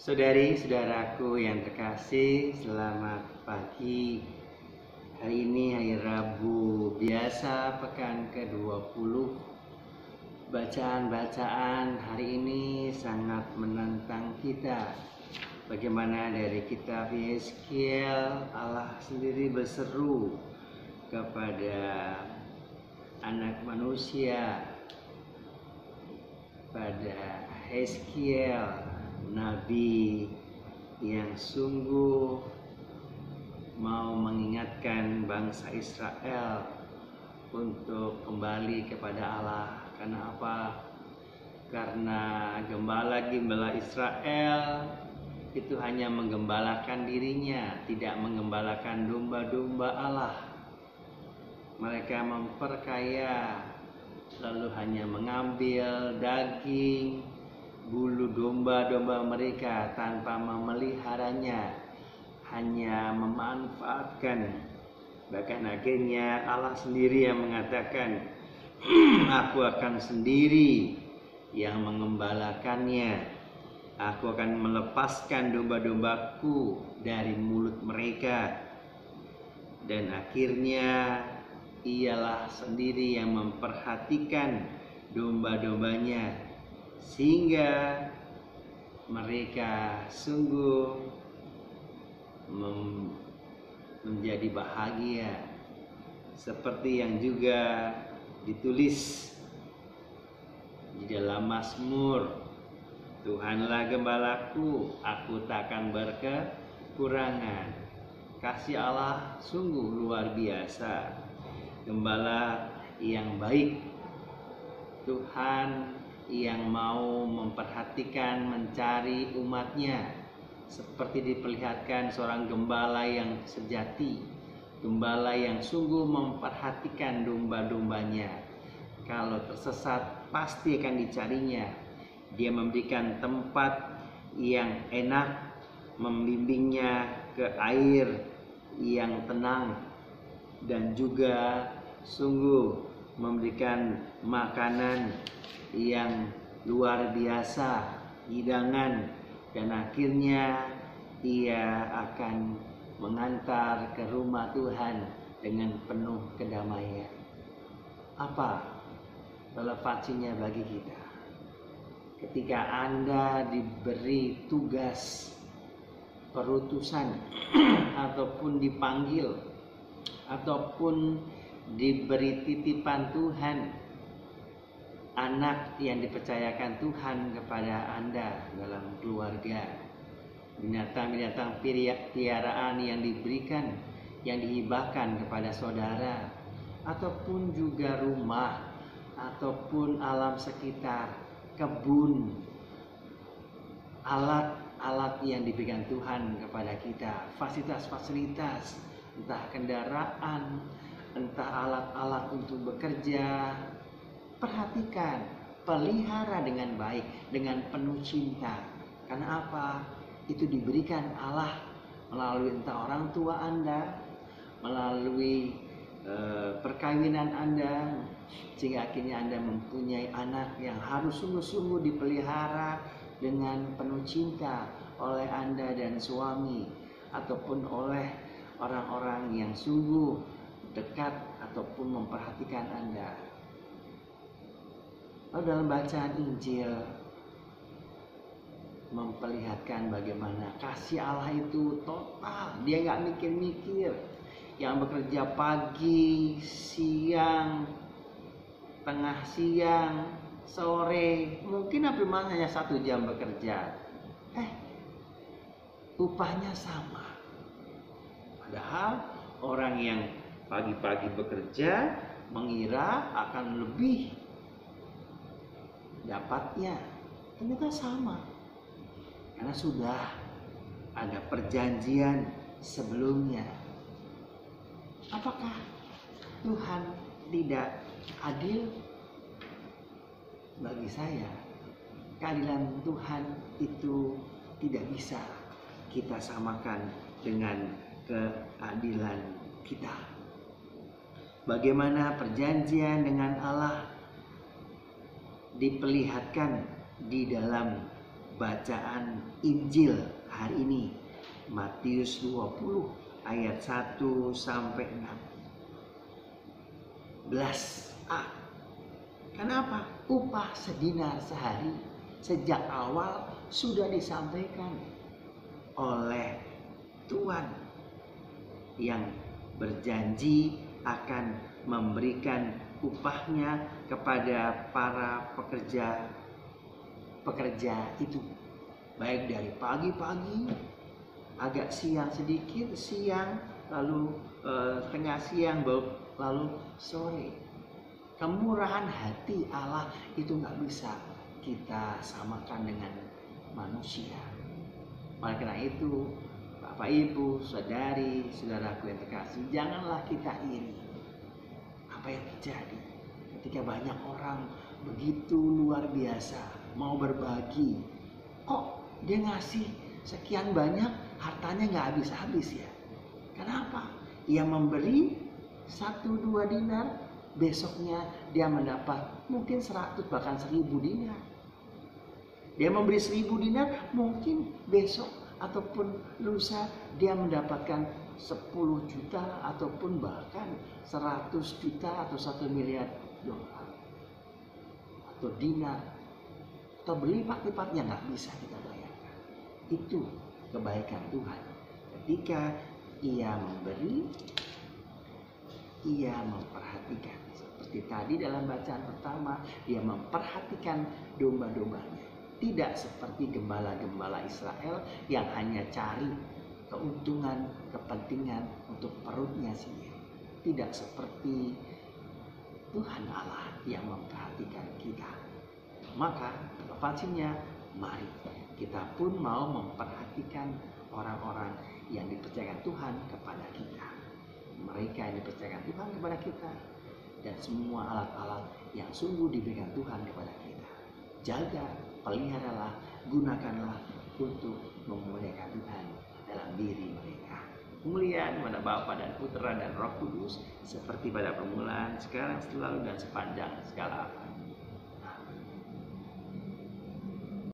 Saudari-saudaraku yang terkasih, selamat pagi. Hari ini hari Rabu biasa, pekan ke-20. Bacaan-bacaan hari ini sangat menantang kita. Bagaimana dari kitab Yeskiel, Allah sendiri berseru kepada anak manusia, pada Yeskiel, nabi yang sungguh mau mengingatkan bangsa Israel untuk kembali kepada Allah. Karena apa? Karena gembala-gembala Israel itu hanya menggembalakan dirinya, tidak menggembalakan domba-domba Allah. Mereka memperkaya, lalu hanya mengambil daging, bulu domba-domba mereka tanpa memeliharanya, hanya memanfaatkan. Bahkan akhirnya Allah sendiri yang mengatakan, aku akan sendiri yang mengembalakannya. Aku akan melepaskan domba-dombaku dari mulut mereka. Dan akhirnya ialah sendiri yang memperhatikan domba-dombanya, sehingga mereka sungguh menjadi bahagia, seperti yang juga ditulis di dalam Mazmur, Tuhanlah gembalaku, aku takkan berkekurangan. Kasih Allah sungguh luar biasa, gembala yang baik, Tuhan yang mau memperhatikan, mencari umatnya, seperti diperlihatkan seorang gembala yang sejati, gembala yang sungguh memperhatikan domba-dombanya. Kalau tersesat pasti akan dicarinya. Dia memberikan tempat yang enak, membimbingnya ke air yang tenang, dan juga sungguh memberikan makanan yang luar biasa, hidangan, dan akhirnya ia akan mengantar ke rumah Tuhan dengan penuh kedamaian. Apa relevansinya bagi kita? Ketika Anda diberi tugas perutusan ataupun dipanggil ataupun diberi titipan Tuhan, anak yang dipercayakan Tuhan kepada Anda dalam keluarga, binatang-binatang piaraan yang diberikan, yang dihibahkan kepada saudara, ataupun juga rumah, ataupun alam sekitar, kebun, alat-alat yang diberikan Tuhan kepada kita, fasilitas-fasilitas, entah kendaraan, entah alat-alat untuk bekerja. Perhatikan, pelihara dengan baik, dengan penuh cinta. Karena apa? Itu diberikan Allah melalui entah orang tua Anda, melalui perkawinan Anda, sehingga akhirnya Anda mempunyai anak yang harus sungguh-sungguh dipelihara dengan penuh cinta oleh Anda dan suami, ataupun oleh orang-orang yang sungguh dekat ataupun memperhatikan Anda. Lalu dalam bacaan Injil memperlihatkan bagaimana kasih Allah itu total. Dia nggak mikir-mikir. Yang bekerja pagi, siang, tengah siang, sore, mungkin hampir hanya 1 jam bekerja. Upahnya sama. Padahal orang yang pagi-pagi bekerja mengira akan lebih dapatnya, ternyata sama, karena sudah ada perjanjian sebelumnya. Apakah Tuhan tidak adil? Bagi saya, keadilan Tuhan itu tidak bisa kita samakan dengan keadilan kita. Bagaimana perjanjian dengan Allah diperlihatkan di dalam bacaan Injil hari ini, Matius 20 ayat 1 sampai 16a. Kenapa? Upah sedinar sehari sejak awal sudah disampaikan oleh Tuhan yang berjanji akan memberikan upahnya kepada para pekerja itu, baik dari pagi-pagi, agak siang sedikit, siang, lalu tengah siang, lalu sore. Kemurahan hati Allah itu nggak bisa kita samakan dengan manusia. Oleh karena itu, Bapak Ibu, saudari, saudaraku yang terkasih, janganlah kita iri. Apa yang terjadi ketika banyak orang begitu luar biasa mau berbagi, kok dia ngasih sekian banyak, hartanya nggak habis-habis ya? Kenapa? Ia memberi 1-2 dinar, besoknya dia mendapat mungkin 100 bahkan 1000 dinar. Dia memberi 1000 dinar, mungkin besok ataupun lusa dia mendapatkan 10 juta ataupun bahkan 100 juta atau 1 miliar dolar atau dinar, atau berlipat-lipatnya nggak bisa kita bayangkan. Itu kebaikan Tuhan. Ketika ia memberi, ia memperhatikan. Seperti tadi dalam bacaan pertama, dia memperhatikan domba-dombanya. Tidak seperti gembala-gembala Israel yang hanya cari keuntungan, kepentingan untuk perutnya sendiri. Tidak seperti Tuhan Allah yang memperhatikan kita. Maka pastinya mari kita pun mau memperhatikan orang-orang yang dipercayakan Tuhan kepada kita. Mereka yang dipercayakan Tuhan kepada kita, dan semua alat-alat yang sungguh diberikan Tuhan kepada kita. Jaga, peliharalah, gunakanlah untuk memuliakan Tuhan dalam diri mereka. Kemuliaan kepada Bapa dan Putra dan Roh Kudus, seperti pada permulaan, sekarang, selalu, dan sepanjang segala abad.